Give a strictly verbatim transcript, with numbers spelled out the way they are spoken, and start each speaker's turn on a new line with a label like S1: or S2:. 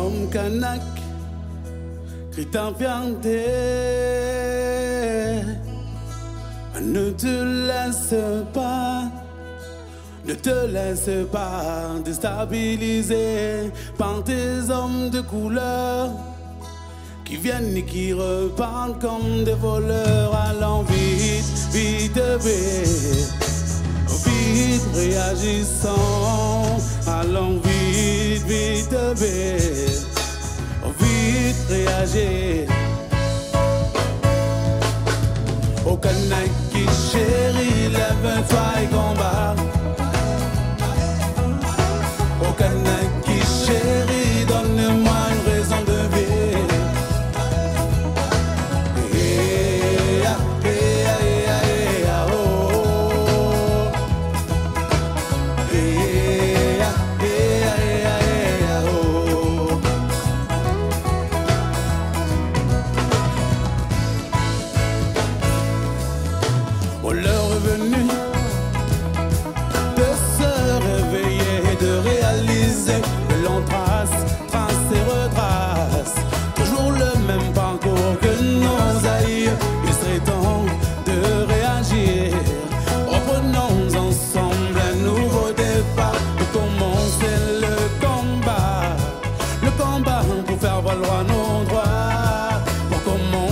S1: Comme Kanak, crie ta fierté. Ne te laisse pas, ne te laisse pas déstabiliser par tes hommes de couleur qui viennent et qui repartent comme des voleurs. Allons vite, vite, vite, vite, réagissons. Allons vite, vite, vite, vite, réagir. Au Kanak qui chérit, lève-toi et combat. Au Kanak qui chérit, donne-moi une raison de vivre. Eh, ah, eh, ah, eh, ah, eh, ah, oh. Eh, ah, eh, ah, eh, ah, eh, ah, oh. Oh, l'heure est venue de se réveiller et de réaliser que l'on trace, trace et retrace toujours le même parcours que nos aïeux. Il serait temps de réagir. Reprenons ensemble un nouveau départ pour commencer le combat, le combat pour faire valoir nos droits, pour commencer